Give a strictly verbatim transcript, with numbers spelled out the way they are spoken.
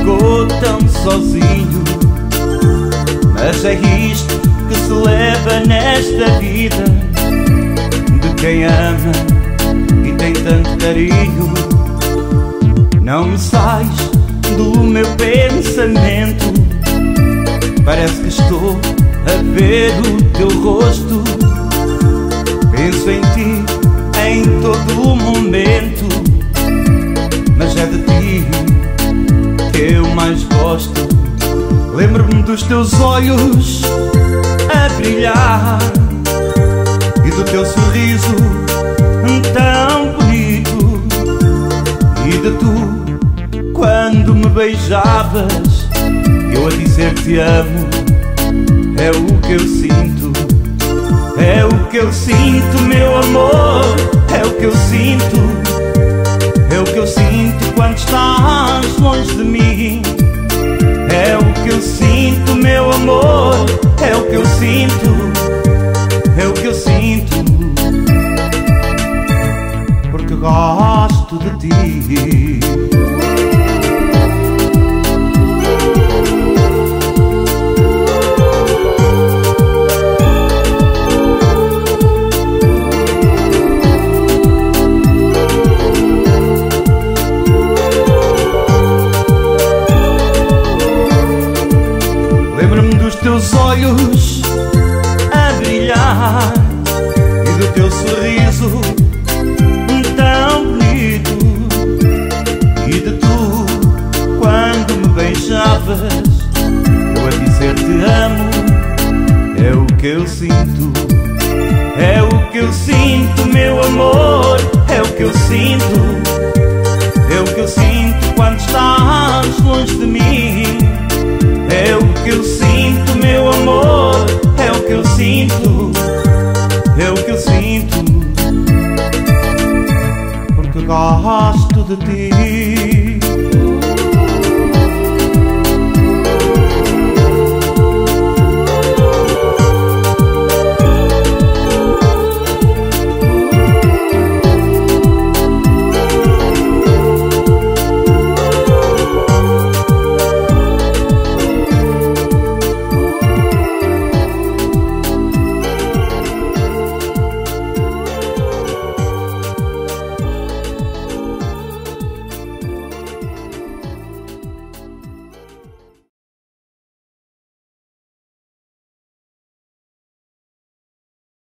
ficou tão sozinho. Mas é isto que se leva nesta vida de quem ama e tem tanto carinho. Não me sais do meu pensamento, parece que estou a ver o teu rosto. Penso em ti em todo o momento, mas é de ti que eu mais gosto. Lembro-me dos teus olhos a brilhar e do teu sorriso tão bonito, e de tu quando me beijavas, eu a dizer te amo. É o que eu sinto, é o que eu sinto, meu amor. É o que eu sinto, é o que eu sinto quando estás longe de mim. É o que eu sinto, meu amor. É o que eu sinto, é o que eu sinto, porque gosto de ti. Lembro-me dos teus olhos a brilhar e do teu sorriso tão bonito, e de tu quando me beijavas, eu a dizer te amo. É o que eu sinto, é o que eu sinto, meu amor. É o que eu sinto, é o que eu sinto quando estás longe de mim. É o que eu sinto, meu amor. É o que eu sinto, é o que eu sinto, porque gosto de ti.